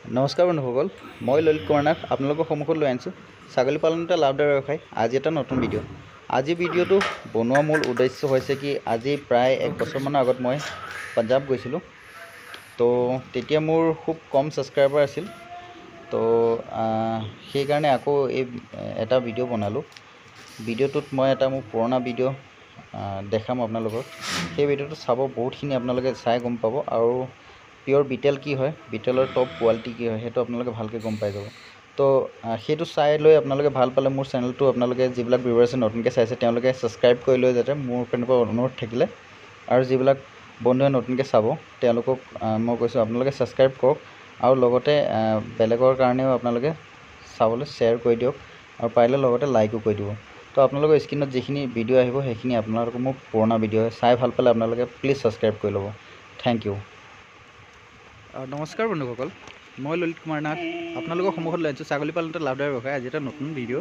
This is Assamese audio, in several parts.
नमस्कार बंधुসকল मैं ललित कुमार नाथ आपनलोকৰ সন্মুখত লৈ আনিছোঁ ছাগলী পালনতে লাভদায়ক ব্যৱসায়। আজি এটা নতুন ভিডিঅ'। আজি ভিডিঅ'টো বনোৱা মূল উদ্দেশ্য হৈছে কি আজি প্ৰায় 1 বছৰমানৰ আগত মই পাঞ্জাব গৈছিলোঁ। তো তেতিয়া মোৰ খুব কম ছাবস্ক্ৰাইবাৰ আছিল। তো সেই কাৰণে আকৌ এটা ভিডিঅ' বনালোঁ। ভিডিঅ'টোত মই এটা মোৰ পুৰণা ভিডিঅ' দেখাম আপোনালোকক। সেই ভিডিঅ'টো চাব, বহুতখিনি আপোনালোকে চাই গম পাব আৰু পিয়ৰ বিটেল কি হয়, বিটেলৰ টপ কোৱালিটি কি হয় সেইটো আপোনালোকে ভালকৈ গম পাই যাব। তো সেইটো চাই লৈ আপোনালোকে ভাল পালে মোৰ চেনেলটো আপোনালোকে যিবিলাক ভিউৱাৰ আছে নতুনকৈ চাইছে তেওঁলোকে ছাবস্ক্ৰাইব কৰি লৈ যাতে মোৰ ফালৰ পৰা অনুৰোধ থাকিলে। আৰু যিবিলাক বন্ধুৱে নতুনকৈ চাব তেওঁলোকক মই কৈছোঁ আপোনালোকে ছাবস্ক্ৰাইব কৰক আৰু লগতে বেলেগৰ কাৰণেও আপোনালোকে চাবলৈ শ্বেয়াৰ কৰি দিয়ক আৰু পাৰিলে লগতে লাইকো কৰি দিব। তো আপোনালোকৰ স্ক্ৰীনত যিখিনি ভিডিঅ' আহিব সেইখিনি আপোনালোকৰ মোৰ পুৰণা ভিডিঅ' হয়। চাই ভাল পালে আপোনালোকে প্লিজ ছাবস্ক্ৰাইব কৰি ল'ব। Thank you. নমস্কাৰ বন্ধুসকল, মই ললিত কুমাৰ নাথ আপোনালোকৰ সন্মুখত লৈ আনিছোঁ ছাগলী পালনতে লাভদায়ক ব্যৱসায়। আজি এটা নতুন ভিডিঅ'।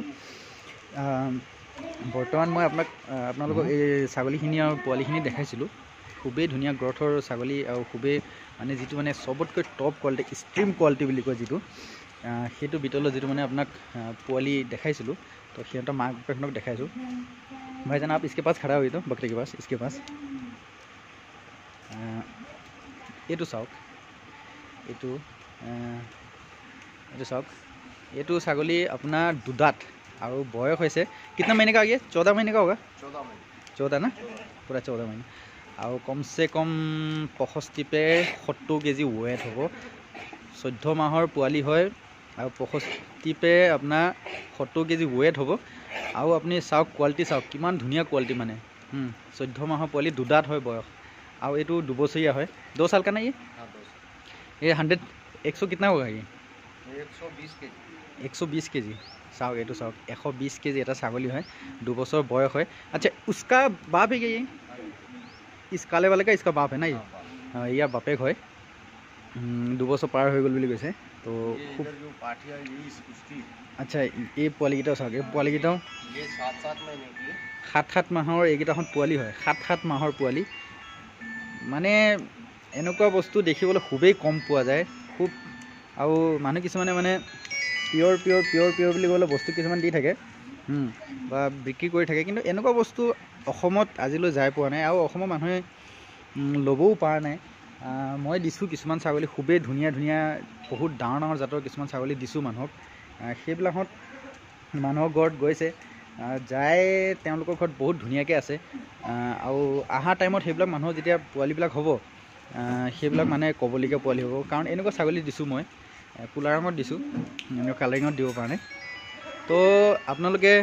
বৰ্তমান মই আপোনালোকক এই ছাগলীখিনি আৰু পোৱালিখিনি দেখাইছিলোঁ। খুবেই ধুনীয়া গ্ৰথৰ ছাগলী আৰু খুবেই মানে যিটো মানে চবতকৈ টপ কোৱালিটি, এক্সট্ৰিম কোৱালিটি বুলি কয় যিটো, সেইটো ভিতৰলৈ যিটো মানে আপোনাক পোৱালি দেখাইছিলোঁ। তো সিহঁতৰ মাক বাপেকহঁতক দেখাইছোঁ। ভাইজান आप इसके पास खड़ा हुई तो बकरी के पास, इसके पास এইটো চাওক, এইটো চাওক, এইটো ছাগলী আপোনাৰ দুদাঁত আৰু বয়স হৈছে कितना महीने का आ गया? 14 महीने का होगा। 14 ना, पूरा 14 महीने। और कम से कम 65 पे 70 केजी वेट হ'ব। 14 माहर পোৱালি হয় আৰু 65 पे আপোনাৰ 70 केजी वेट হ'ব। আৰু আপুনি চাওক কোৱালিটি চাওক কিমান ধুনীয়া কোৱালিটি, মানে 14 माहर পোৱালি দুদাঁত হয় বয়স। আৰু এইটো 2 বছৰীয়া হয়। 2 साल का ना ये 100 कितना होगा ये? 120 केजी। চাওক এইটো চাওক 120 केजी এটা ছাগলী হয়, 2 বছৰ বয়স হয়। আচ্ছা उसका बाप है क्या ये? इस काले वाले का इसका बाप है ना ये? हाँ, ইয়াৰ বাপেক হয়। 2 বছৰ পাৰ হৈ গ'ল বুলি কৈছে। তো খুব আচ্ছা এই পোৱালিকেইটাও চাওক, এই পোৱালিকেইটাও 7 মাহৰ এইকেইটাখন পোৱালি হয়। 7 মাহৰ পোৱালি মানে এনেকুৱা বস্তু দেখিবলৈ খুবেই কম পোৱা যায়। খুব আৰু মানুহ কিছুমানে মানে পিয়ৰ বুলি ক'লে বস্তু কিছুমান দি থাকে বা বিক্ৰী কৰি থাকে, কিন্তু এনেকুৱা বস্তু অসমত আজিলৈ যাই পোৱা নাই আৰু অসমৰ মানুহে ল'বও পৰা নাই। মই দিছোঁ কিছুমান ছাগলী, খুবেই ধুনীয়া বহুত ডাঙৰ জাতৰ কিছুমান ছাগলী দিছোঁ মানুহক। সেইবিলাকত মানুহৰ ঘৰত গৈছে, যাই তেওঁলোকৰ ঘৰত বহুত ধুনীয়াকৈ আছে। আৰু অহা টাইমত সেইবিলাক মানুহৰ যেতিয়া পোৱালিবিলাক হ'ব সেইবিলাক মানে ক'বলগীয়া পোৱালি হ'ব। কাৰণ এনেকুৱা ছাগলী দিছোঁ মই, কোলা ৰঙত দিছোঁ, এনেকুৱা কালাৰিঙত দিব পৰা নাই। তো আপোনালোকে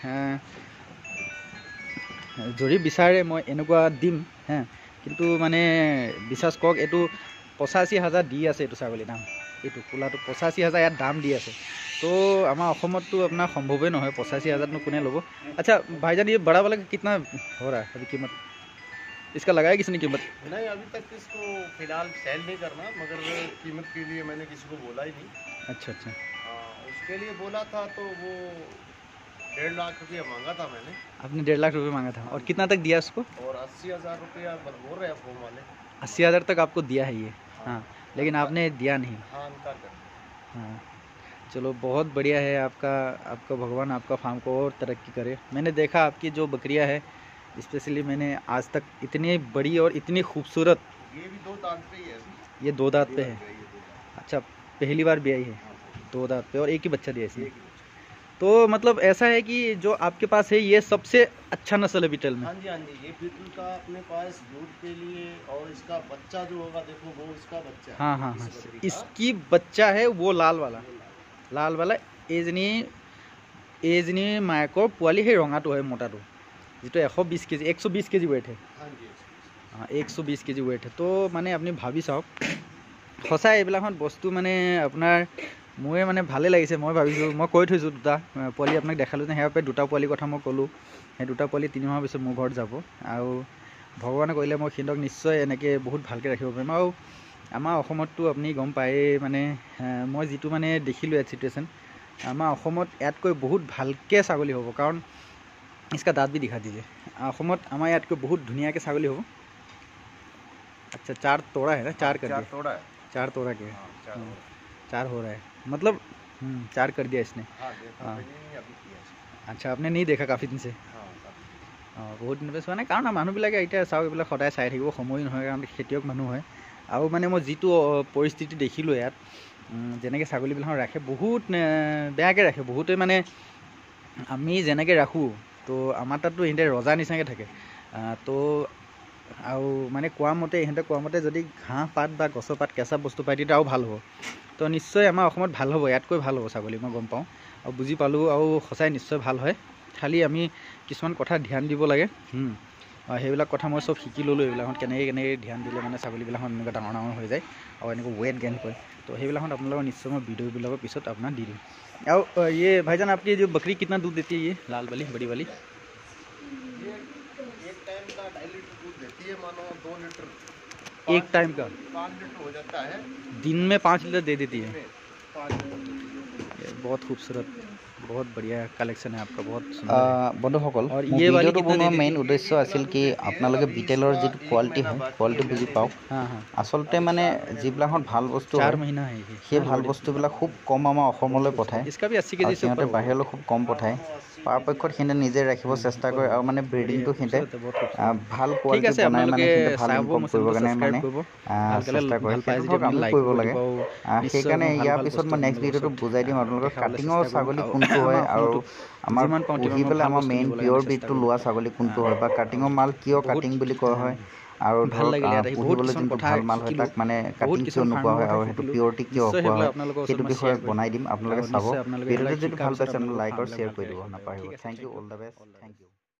যদি বিচাৰে মই এনেকুৱা দিম কিন্তু মানে বিশ্বাস কৰক এইটো 85,000 দি আছে এইটো ছাগলীৰ দাম। এইটো কোলাটো 85,000 ইয়াত দাম দি আছে। तो हमारा अসমতো अपना সম্ভৱে নহয়, 85,000 নো কোনে ল'ব। अच्छा भाईजान ये बड़ा वाला कितना हो रहा है अभी कीमत? इसका लगाया किसने कीमत? नहीं, अभी तक इसको फिलहाल सेल नहीं करना, मगर कीमत के लिए मैंने किसी को बोला ही नहीं। अच्छा हाँ, उसके लिए बोला था तो वो 1.5 लाख रुपया मांगा था मैंने। आपने 1.5 लाख रुपये मांगा था और कितना तक दिया उसको? और 80,000 रुपया बोल रहे हैं फॉर्म वाले। 80,000 तक आपको दिया है ये? हाँ, लेकिन आपने दिया नहीं। हाँ, इनकार कर। हाँ चलो, बहुत बढ़िया है आपका भगवान आपका फार्म को और तरक्की करे। मैंने देखा आपकी जो बकरियां है, स्पेशली मैंने आज तक इतनी बड़ी और इतनी खूबसूरत, ये भी 2 दांत पे ही है। ये 2 दांत पे है। अच्छा, पहली बार ब्याई है। 2 दांत पे और एक ही बच्चा दिया इसने। तो मतलब ऐसा है कि जो आपके पास है ये सबसे अच्छा नस्ल है बीटल में? हाँ जी, ये बीटल का अपने पास दूध के लिए, और इसका बच्चा जो होगा देखो वो इसका बच्चा है। हाँ, इसकी बच्चा है वो लाल वाला एजनी मायकर पोৱালি সেই ৰঙাটো হয়, মোটাটো যিটো 120 केजी वेट है। हाँ, 120 केजी वेट है। तो মানে আপুনি ভাবি চাওক, সঁচাই এইবিলাকত বস্তু মানে আপোনাৰ মোৰে মানে ভালে লাগিছে। মই ভাবিছোঁ, মই কৈ থৈছোঁ দুটা পোৱালি আপোনাক দেখালোঁ যে সেয়া দুটা পোৱালিৰ কথা মই ক'লোঁ। সেই দুটা পোৱালি 3 মাহৰ পিছত মোৰ ঘৰত যাব আৰু ভগৱানে কৰিলে মই সিহঁতক নিশ্চয় এনেকৈ বহুত ভালকৈ ৰাখিব পাৰিম। আৰু আমাৰ অসমততো আপুনি গম পায়েই, মানে মই যিটো মানে দেখিলোঁ ইয়াত চিটুৱেশ্যন, আমাৰ অসমত ইয়াতকৈ বহুত ভালকৈ ছাগলী হ'ব। কাৰণ इसका दाँत भी दिखा दीजिए। অসমত আমাৰ ইয়াতকৈ বহুত ধুনীয়াকৈ ছাগলী হ'ব। अच्छा 4 तोड़ा है ना? 4 कर 4 तोड़ा है। 4 तोड़ा के। 4 हो रहा है मतलब 4 कर दिया इसने। हाँ हाँ। अभी किया है। अच्छा आपने नहीं देखा काफ़ी दिन से? हाँ বহুত দিন চোৱা নাই কাৰণ মানুহবিলাকে এতিয়া চাওক এইবিলাক সদায় চাই থাকিব সময় নহয় কাৰণ খেতিয়ক মানুহ হয় আৰু মানে মই যিটো পৰিস্থিতি দেখিলোঁ ইয়াত যেনেকৈ ছাগলীবিলাক ৰাখে বহুত বেয়াকৈ ৰাখে বহুতে মানে আমি যেনেকৈ ৰাখোঁ তো আমাৰ তাততো ইহঁতে ৰজা নিচিনাকৈ থাকে তো আৰু মানে কোৱা মতে ইহঁতে কোৱা মতে যদি ঘাঁহ পাত বা গছৰ পাত কেঁচা বস্তু পায় তেতিয়া আৰু ভাল হ'ব তো নিশ্চয় আমাৰ অসমত ভাল হ'ব ইয়াতকৈ ভাল হ'ব ছাগলী মই গম পাওঁ আৰু বুজি পালোঁ আৰু সঁচাই নিশ্চয় ভাল হয় খালি আমি কিছুমান কথা ধ্যান দিব লাগে সেইবিলাক কথা মই চব শিকি ল'লোঁ এইবিলাকত কেনেকৈ ধ্যান দিলে মানে ছাগলীবিলাকত এনেকুৱা ডাঙৰ ডাঙৰ হৈ যায় আৰু এনেকৈ ৱেট গেইন কৰে তো সেইবিলাকত আপোনালোকৰ নিশ্চয় মই ভিডিঅ'বিলাকৰ পিছত আপোনাক দি দিম और ये भाईजान आपकी जो बकरी कितना दूध देती है ये लाल वाली बड़ी वाली? ये एक टाइम का 2.5 लीटर दूध देती है, मानो 2 लीटर एक टाइम का 5 लीटर हो जाता है दिन में 5 लीटर दे देती है। 5 लीटर। बहुत खूबसूरत बहुत बढ़िया कलेक्शन है आपका बहुत বন্ধুসকল और মোৰ ये वाली ভিডিঅ'টো कितना বনোৱাৰ दे মেইন উদ্দেশ্য আছিল কি আপোনালোকে বিটেলৰ যিটো কোৱালিটি হয় কোৱালিটি বুজি পাওক हाँ हाँ আচলতে মানে যিবিলাকত ভাল বস্তু 4 হয় महीना है ये সেই ভাল বস্তুবিলাক খুব কম আমাৰ অসমলৈ পঠায় इसका भी 80 আৰু केजी से ऊपर সিহঁতে होगा। বাহিৰলৈ খুব কম পঠায় পৰাপক্ষত সিহঁতে নিজে ৰাখিব চেষ্টা কৰে আৰু মানে ব্ৰিডিংটো সিহঁতে खूबसूरत है, बहुत खूबसूरत। ভাল ঠিক কোৱালিটি আছে বনাই মানে আপোনালোকে সিহঁতে ভাল চাব ইনকম মোৰ কৰিবৰ চেনেলটো কাৰণে ছাবস্ক্ৰাইব মানে কৰিব চেষ্টা কৰে ভাল পাই সেইটো যদি ধৰক আমি লাইক কৰিব কৰিব লাগে দিব সেইকাৰণে নিশ্চয় ইয়াৰ ভাল পিছত মই বস্তু নেক্সট ভিডিঅ'টো আপোনালোকৰ বুজাই দিম আপোনালোকক দেখাবলৈ কাটিঙৰ চেষ্টা কৰিম ছাগলী আৰু কোনটো হয় আৰু আমাৰ যিমান পাওঁ পুহি তিমান পেলাই ভাল আমাৰ বস্তু মেইন দিবলৈ পিয়'ৰ আমি চেষ্টা ব্ৰিডটো কৰিম। লোৱা ছাগলী কোনটো হয় বা কাটিঙৰ মাল কিয় বহুত কাটিং বুলি কোৱা হয় আৰু ভাল ধৰক লাগিলে ইয়াত আহি বহুত পুহিবলৈ কিছুমান যোনটো কথা ভাল মাল হয় শিকিলোঁ তাক মানে বহুত কাটিং কিয় কিছুমান নোপোৱা হয় ফাৰ্মৰ আৰু কথা সেইটো শিকিলোঁ পিয়'ৰটি কিয় নিশ্চয় কোৱা হয় সেইবিলাক আপোনালোকৰ ওচৰত সেইটো মই বিষয়ে শ্বেয়াৰ কৰিম বনাই দিম আপোনালোকে আৰু চাব নিশ্চয় আপোনালোকে ভিডিঅ'টো এইবিলাক যদি শিকাৰ ভাল পিছত পাইছে আপোনালোকৰ লাইক আৰু ফাৰ্মবিলাক শ্বেয়াৰ ভালকৈ কৰি দিব ৰাখিব পাৰিব। নাপাহৰিব ঠিক আছে thank you all the best thank U